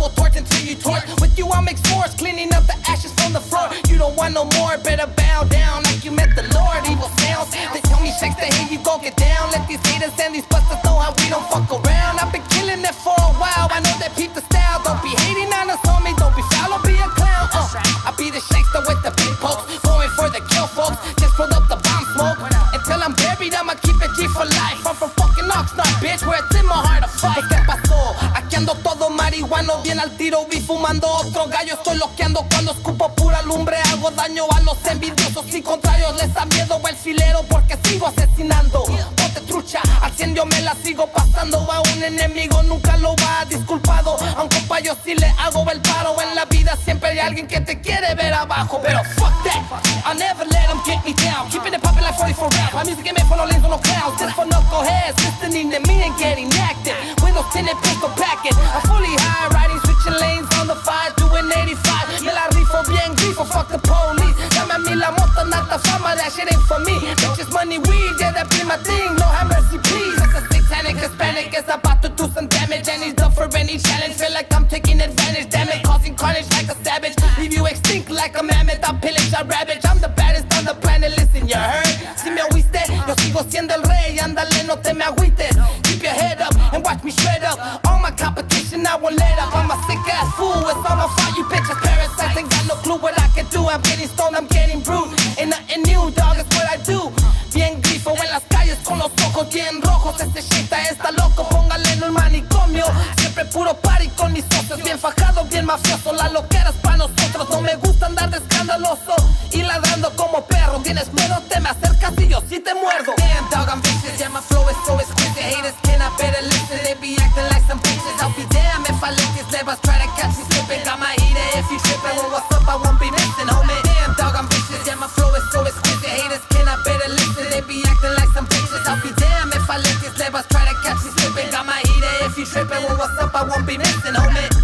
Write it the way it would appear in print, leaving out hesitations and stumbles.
will torch until you torch. With you I'll make s'mores, cleaning up the ashes from the floor. You don't want no more, better bow down like you met the Lord. Evil sounds, they tell me shakes the head, you gon' get down. Let these haters and these busters know how we don't fuck around. I've been killing it for a while, I know they peep the style. Don't be hating on us, homie, don't be foul or be a clown. I be the shakester with the big pokes, going for the kill folks. Just pulled up the bomb smoke. Until I'm buried, I'ma keep it G for life. I'm from fucking Oxnard, bitch, where it's in my heart to fight. ¿Qué pasó? Aquí ando todo marihuano, bien al tiro, vi fumando otro gallo. Estoy loqueando cuando escupo pura lumbre. Hago daño a los envidiosos y contrarios. Les da miedo el filero porque sigo asesinando. Ponte trucha, al 100 yo me la sigo pasando. A un enemigo nunca lo va disculpado. A un compa yo sí le hago el paro. En la vida siempre hay alguien que te quiere ver abajo. Pero fuck that, I'll never let them get me down. Keeping it poppin' like 44 rounds. My music ain't made for no lanes or no clowns. Just for knuckleheads listening to me and getting active. Windows tinted, pistol packing. I'm fully high, riding, switching lanes on the 5, doing 85. Me la rifo bien grifo, fuck the police. Dame a mí la moto, nata fama, that shit ain't for me. Bitches, money, weed, yeah, that be my thing. No have mercy, please. It's a satanic Hispanic, is about to do some damage. And he's up for any challenge. Feel like I'm taking advantage, damn it. Causing carnage like a savage. Leave you extinct like a mammoth. I pillage, I ravage. I'm the baddest on the planet, listen, you heard? Si me oíste, yo sigo siendo el rey. Ándale, no te me agüites. Keep your head up and watch me shred up. All my competition, I won't let up. I'm a sick ass fool, it's all my fault. You bitches parasites, ain't got no clue what I can do. I'm getting stoned, I'm getting brewed. Ain't nothing new, dog, it's what I do. Bien grifo en las calles con los ojos bien rojos. Este shit está loco, póngale en un manicomio. Siempre puro party con mis socios. Bien fajado, bien mafioso. La loquera es pa' nosotros. No me gusta andar de escandaloso y ladrando como perro. Tienes miedo, te me acercas y yo sí te muerdo. Damn, dog, I'm vicious, yeah, my flow is so exquisite. Haters cannot better listen, they be acting like some bitches. I'll be damned if I let these levers try to catch me slipping. Got my heater if you tripping, well what's up, I won't be missing, homie. Damn, dog, I'm vicious, yeah, my flow is so exquisite. Haters cannot better listen, they be acting like some bitches. I'll be damned if I let these levers try to catch me slipping. Got my heater if you tripping, well what's up, I won't be missing, homie.